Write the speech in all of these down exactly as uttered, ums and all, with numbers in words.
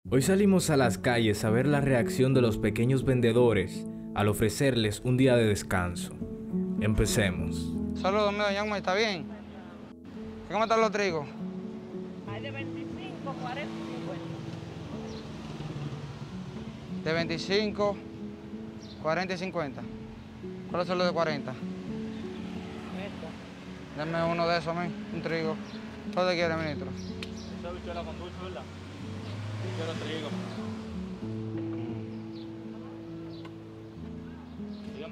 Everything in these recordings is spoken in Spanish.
Hoy salimos a las calles a ver la reacción de los pequeños vendedores al ofrecerles un día de descanso. Empecemos. Saludos, mi doña, ¿está bien? ¿Cómo están los trigos? Hay de veinticinco, cuarenta y cincuenta. De veinticinco, cuarenta y cincuenta. ¿Cuáles son los de cuarenta? Esto. Denme uno de esos a mí, un trigo. ¿Dónde quiere, ministro? Esa bichuela con dulce, ¿verdad? Quiero trigo. Dígame.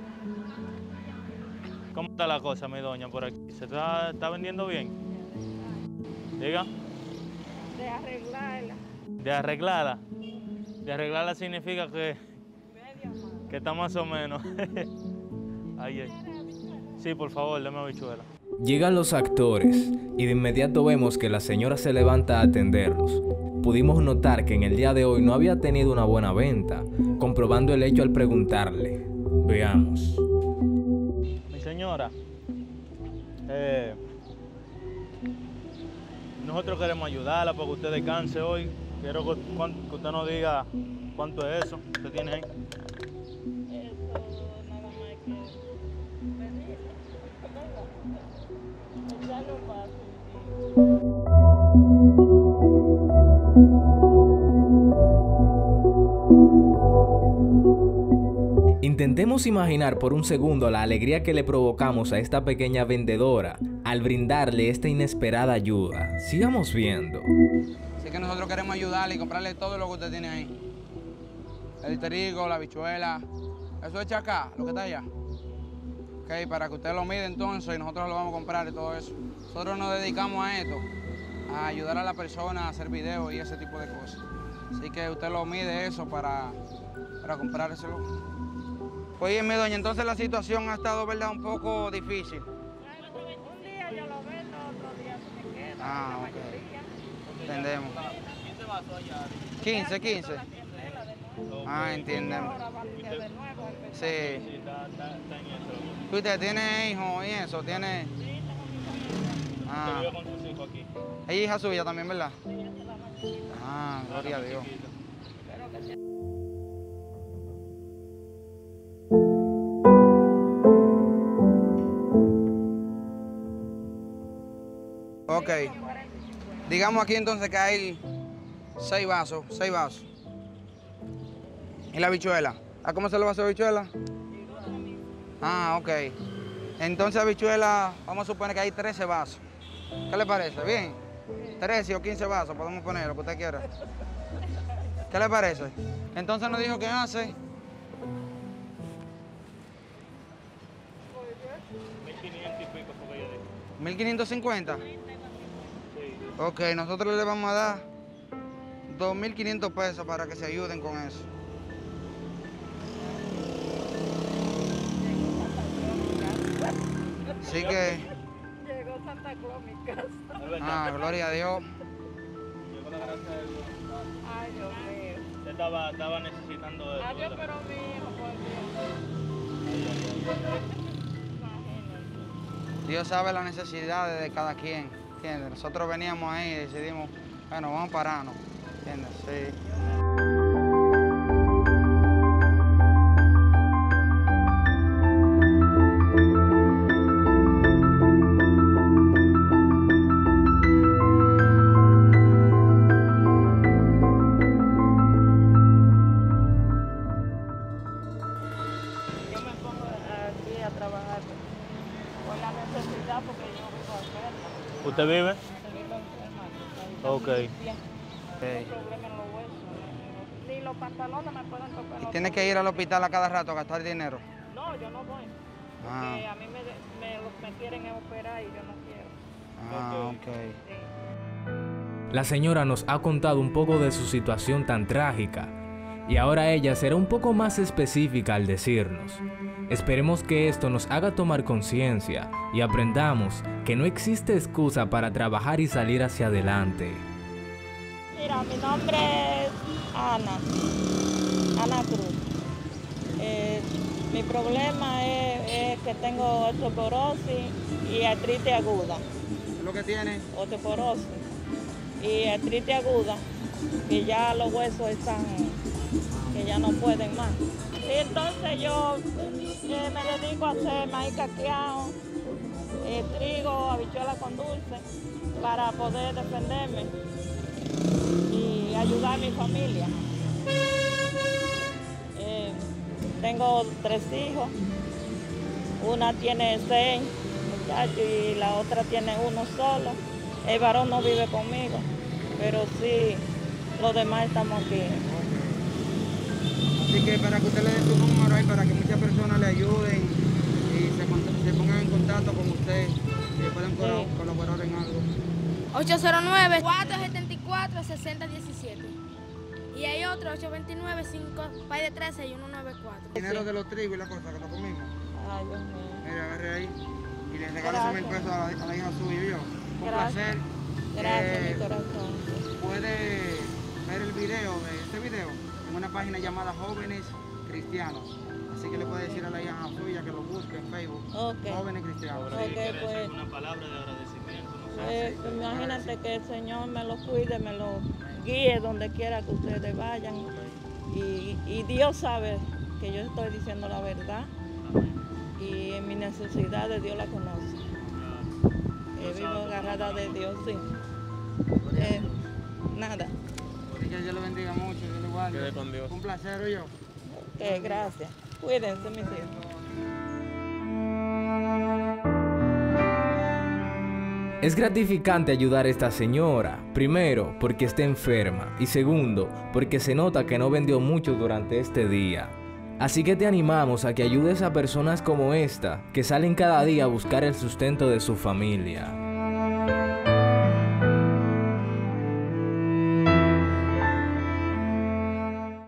¿Cómo está la cosa, mi doña, por aquí? ¿Se está, está vendiendo bien? Diga. De arreglarla. De arreglarla. De arreglarla significa que, que está más o menos. Ahí es. Sí, por favor, dame habichuela. Llegan los actores y de inmediato vemos que la señora se levanta a atenderlos. Pudimos notar que en el día de hoy no había tenido una buena venta, comprobando el hecho al preguntarle. Veamos. Mi señora, eh, nosotros queremos ayudarla para que usted descanse hoy. Quiero que, que usted nos diga cuánto es eso que tiene ahí. Eso nada más hay que pedirle. Venga, echarlo fácil. Intentemos imaginar por un segundo la alegría que le provocamos a esta pequeña vendedora al brindarle esta inesperada ayuda. Sigamos viendo. Así que nosotros queremos ayudarle y comprarle todo lo que usted tiene ahí. El trigo, la habichuela. Eso echa acá, lo que está allá. Ok, para que usted lo mide entonces y nosotros lo vamos a comprar y todo eso. Nosotros nos dedicamos a esto, a ayudar a la persona a hacer videos y ese tipo de cosas. Así que usted lo mide eso para, para comprárselo. Oye, mi doña, entonces la situación ha estado, ¿verdad?, un poco difícil. Un día yo lo vendo, otro día se me queda. Ah, la ok. mayoría. Entendemos. quince, quince. Ah, entendemos. Ahora va a ser de nuevo. Sí. Sí, está, está, está en eso. ¿Usted tiene hijos y eso? ¿Tiene? Ah. Usted vive con sus hijos aquí. ¿Es hija suya también, verdad? Ah, gloria a Dios. Ok. Digamos aquí entonces que hay seis vasos, seis vasos. ¿Y la habichuela? ¿A cómo se le va a hacer habichuela? Ah, ok. Entonces habichuela, vamos a suponer que hay trece vasos. ¿Qué le parece? ¿Bien? trece o quince vasos, podemos poner lo que usted quiera. ¿Qué le parece? Entonces nos dijo que hace mil quinientos y pico porque yo dije. mil quinientos cincuenta. Sí. Ok, nosotros le vamos a dar dos mil quinientos pesos para que se ayuden con eso. Así que, Llegó Santa Claus a mi casa. Es verdad. ah, gloria a Dios. Llegó la gracia de Dios. Ay, Dios mío. Usted estaba, estaba necesitando de eso. Adiós, ¿verdad? pero mi hijo, por Ay, ay, ay, ay. Dios. Imagínate. Dios sabe las necesidades de cada quien, ¿entiendes? Nosotros veníamos ahí y decidimos, bueno, vamos a pararnos, ¿entiendes? Sí. Yo me pongo aquí a trabajar por la necesidad porque yo vivo enferma. ¿Usted vive? Vivo enferma. Ok. Sí. Tengo problemas en los huesos. Ni los pantalones me pueden tocar. ¿Y los tiene que ir al hospital a cada rato a gastar dinero? No, yo no voy. Porque Ah. a mí me, me, me quieren operar y yo no quiero. Ah, ok. Sí. La señora nos ha contado un poco de su situación tan trágica y ahora ella será un poco más específica al decirnos. Esperemos que esto nos haga tomar conciencia y aprendamos que no existe excusa para trabajar y salir hacia adelante. Mira, mi nombre es Ana, Ana Cruz. Eh, mi problema es, es que tengo osteoporosis y artritis aguda. ¿Qué es lo que tiene? Osteoporosis y artritis aguda. que ya los huesos están, que ya no pueden más. Y entonces yo eh, me dedico a hacer maíz caqueado, eh, trigo, habichuela con dulce, para poder defenderme y ayudar a mi familia. Eh, tengo tres hijos, una tiene seis muchachos y la otra tiene uno solo. El varón no vive conmigo, pero sí, los demás estamos aquí. Así que para que usted le dé su número ahí, para que muchas personas le ayuden y se, se pongan en contacto con usted y puedan sí. colaborar en algo. ocho cero nueve, cuatro siete cuatro, seis cero uno siete. Y hay otro, ocho dos nueve, cinco, par de trece y uno nueve cuatro. Dinero de los trigos y la cosa que lo comimos. Ay, Dios mío. Mira, agarre ahí y le regalo esos mil pesos a la, a la hija suya y yo. Un Gracias. placer. Gracias, eh, mi corazón. Puede ver el video de este video en una página llamada Jóvenes Cristianos. Así que le puede decir a la hija suya que lo busque en Facebook. Okay. Jóvenes Cristianos. Okay, pues, una palabra de agradecimiento. No sé. pues, pues, imagínate que el Señor me lo cuide, me lo guíe donde quiera que ustedes vayan. Y, y Dios sabe que yo estoy diciendo la verdad. Y en mi necesidad de Dios la conoce. Eh, vivo agarrada de Dios, sí. Eh, nada. Así que Dios lo bendiga mucho, Dios lo guarde. Quede con Dios. Un placer, yo. Ok, gracias. Cuídense, mis hijos. Es gratificante ayudar a esta señora, primero porque está enferma y segundo porque se nota que no vendió mucho durante este día. Así que te animamos a que ayudes a personas como esta que salen cada día a buscar el sustento de su familia.